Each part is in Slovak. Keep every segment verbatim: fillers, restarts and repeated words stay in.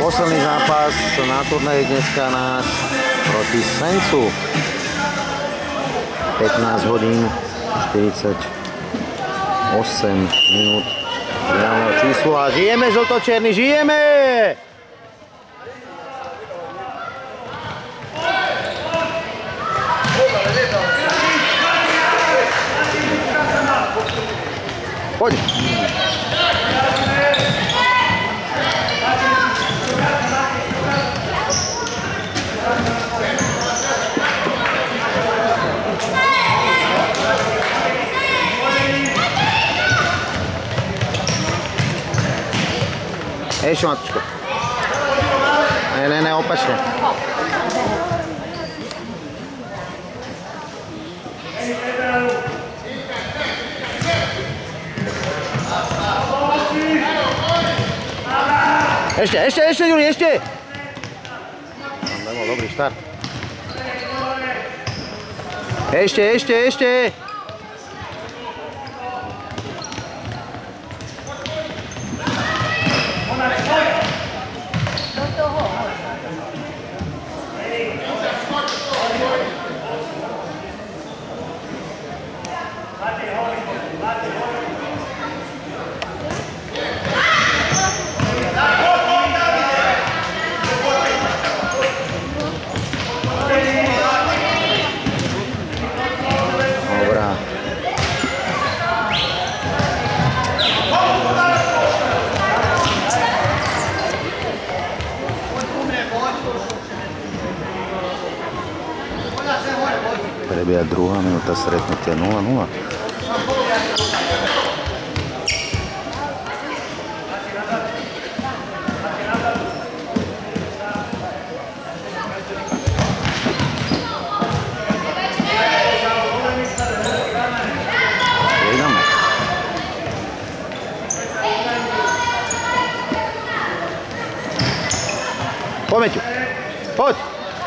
Posledný zápas na turnaji dneska nás proti Sencu. pätnásť hodín štyridsaťosem minút reálneho čísla. Žijeme, žltočerní, žijeme! Poď. Ešte, Matuško. Ne, ne, ne, opačne. Ešte, ešte, ešte, Juli, ešte! Tam bol dobrý štart. Ešte, ešte, ešte! Prebieha druhá minúta stretnutia nula nula. Striedame. Poď, Meťu. Poď.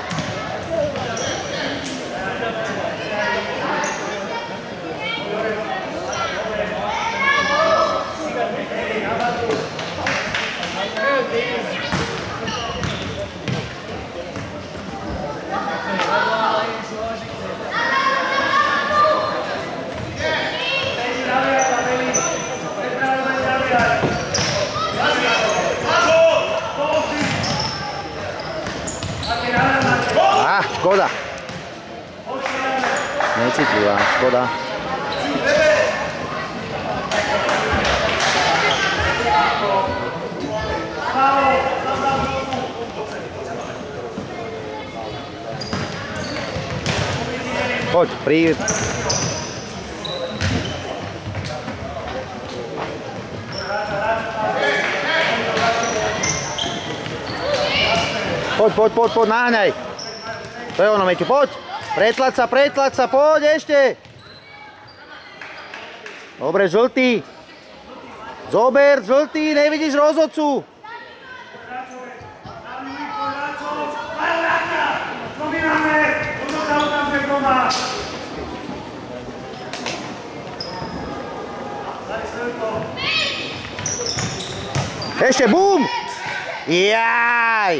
Á, škoda. Necitlivá, škoda. Poď, príď. Poď, poď, poď, poď, náhňaj. To je ono, Meťu, poď. Pretlať sa, pretlať sa, poď ešte. Dobre, žltý. Zober, žltý, nevidíš rozhodcu. Ešte, bum! Jaj!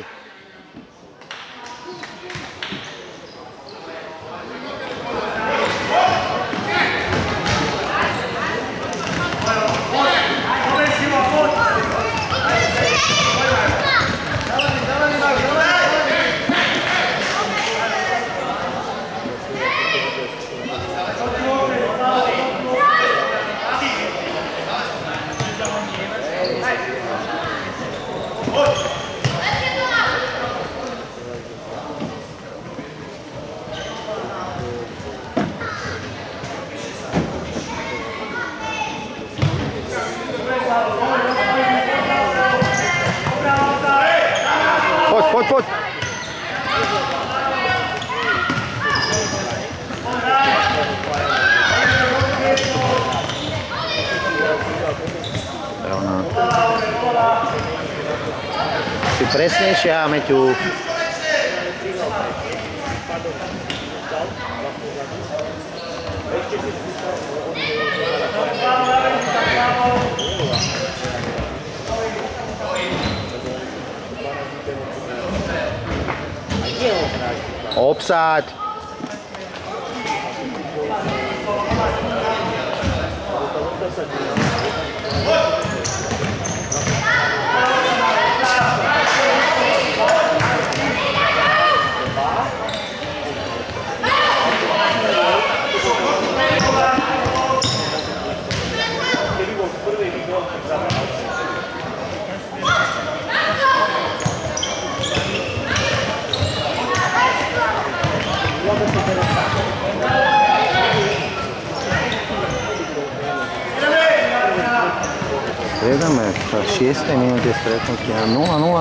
Poď, poď, poď. Si presnejšia, Meťu. Obsad. Striedame v šiestej minúte stretnutia nula nula.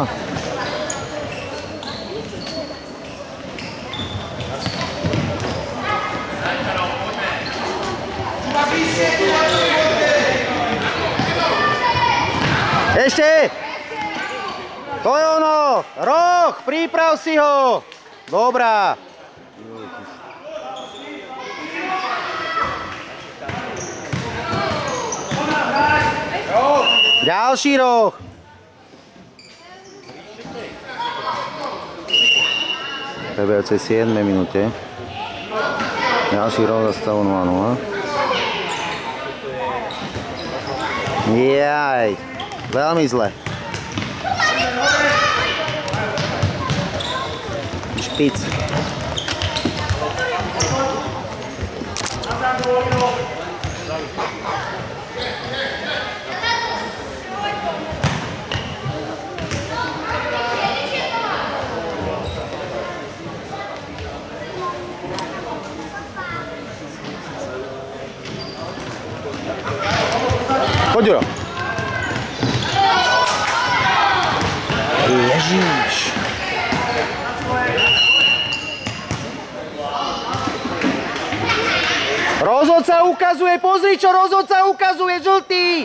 Ešte! To je ono! Roh! Priprav si ho! Dobrá! Ďalší roh! Prebejúcej siedmej minúte. Ďalší roh za stavu nula nula. Jaj, veľmi zle. Špic. Poď, Juro. Ježiš. Rozhodca ukazuje, pozri čo rozhodca ukazuje, žltý.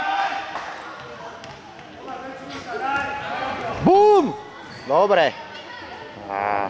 Bum! Dobre. Á.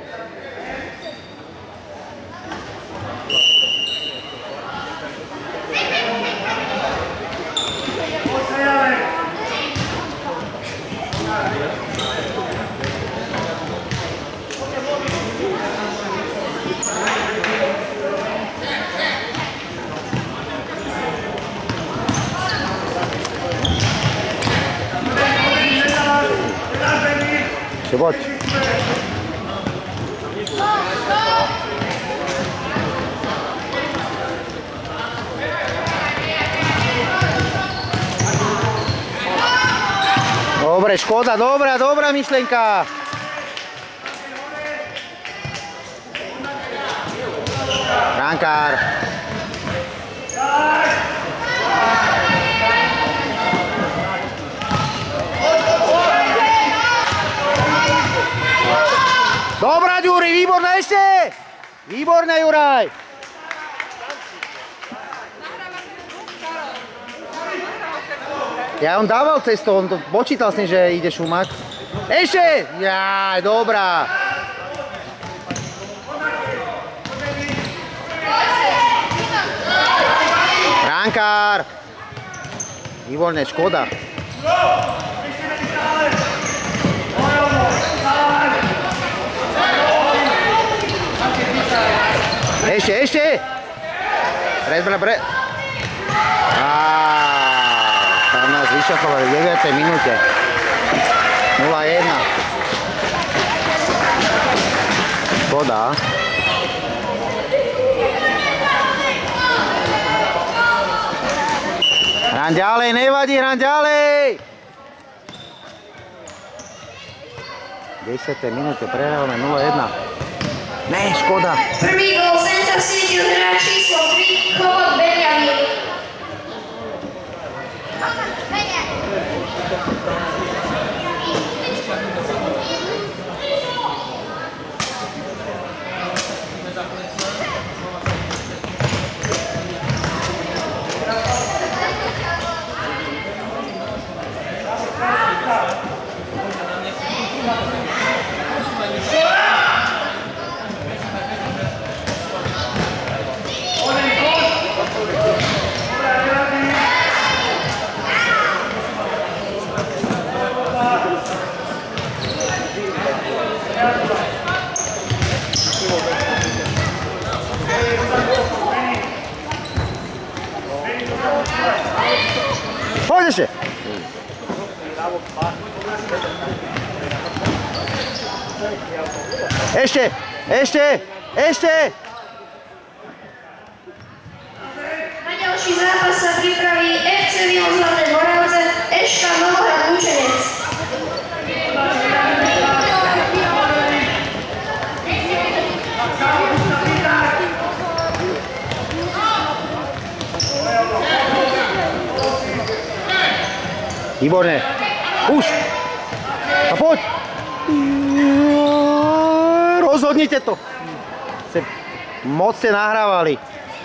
Poď. Dobre, škoda, dobrá, dobrá myšlienka. Brankár. Dobrá, Ďuri, výborné ešte! Výborné, Juraj! Ja on dával cestu, on to počítal s tým, že ide Šumak. Ešte! Jaj, dobrá! Brankár! Výborné, škoda. Ešte, ešte! Pred, pred, pred. Tam nás vyšachovali v deviatej minúte. nula jedna. Škoda. Hran ďalej, nevadí, hran ďalej! V desiatej minúte prehrávame nula jedna. Ne, škoda. Prvý gól Center City hráč číslo tri, Komod Benjamin. ešte. Ešte, ešte, ešte. Na ďalší zápas sa pripraví ef cé Milan Zlaté Moravce, eška Novohrad Lučenec. Výborné. Už. A poď. Rozhodnite to. Moc ste nahrávali.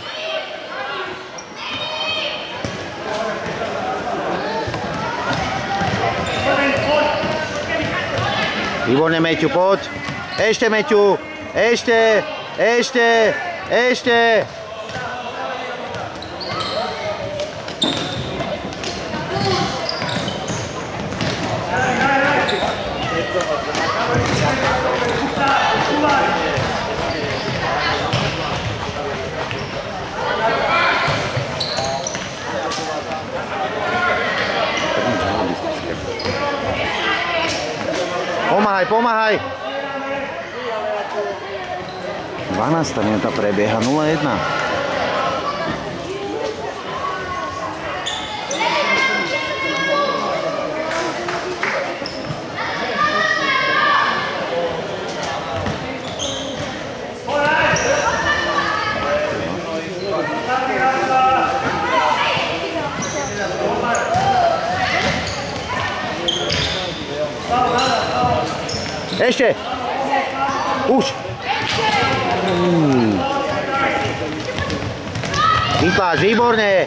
Výborné, Meťu, poď. Ešte, Meťu. Ešte, ešte, ešte. Pomáhaj, pomáhaj. dvanásta minúta prebieha nula jedna. Ešte. Už. Mm. Vypáč, výborne.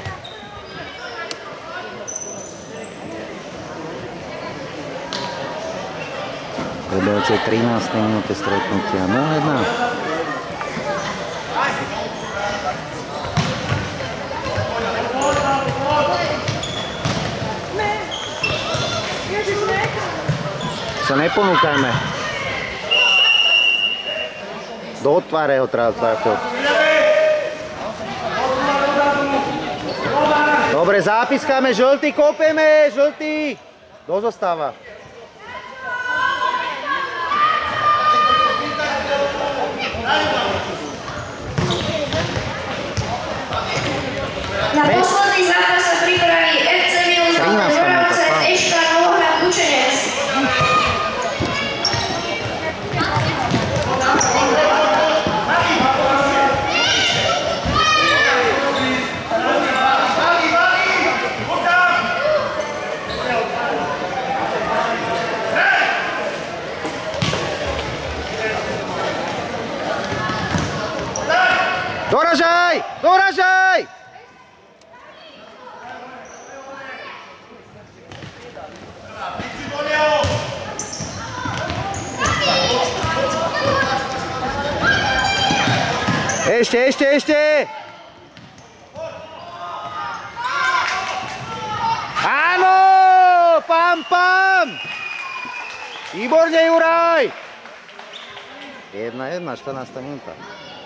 Prebiehajúcej trinástej minúte stretnutia nula jedna. Sa neponúkajme. Do tváre ho trafil. Dobre, zápiskáme, žltý, kopeme, žltý. Kto zostáva? Na posledný zápas sa pripraví ef cé Milan Zlaté Moravce, eška Novohrad Lučenec. Doražaj! Doražaj! Ešte, ešte, ešte! Áno! Pam, pam! Výborne, Juraj! jedna jedna, štrnásta minúta.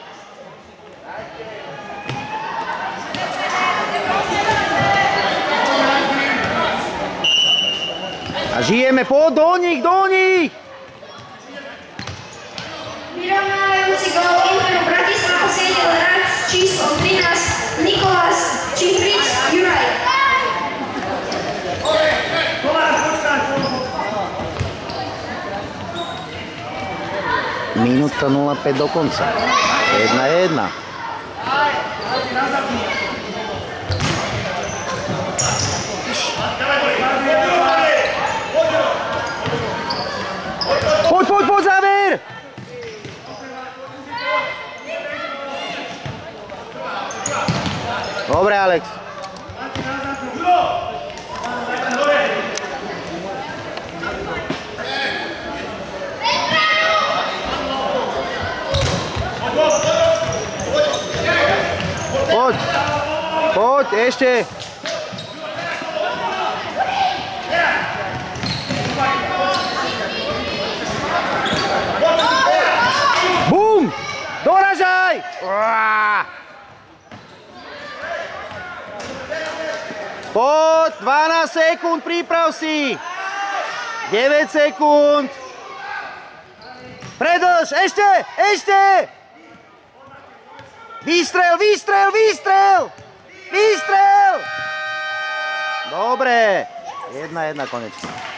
A žijeme, poď do nich, do nich! Vyrovnávajúci gól Interu Bratislava siedel hráč číslo trinásť Nikolás Čipric Juraj. Minúta nula päť do konca. jedna jedna. Poď, poď, poď, záver! Dobre, Alex. Poď, poď, ešte. Bum! Doražaj! Uá! Poď, dvanásť sekúnd, príprav si. deväť sekúnd. Predĺž, ešte, ešte. Výstrel, výstrel, výstrel. Výstrel. Dobre. Jedna, jedna konečne.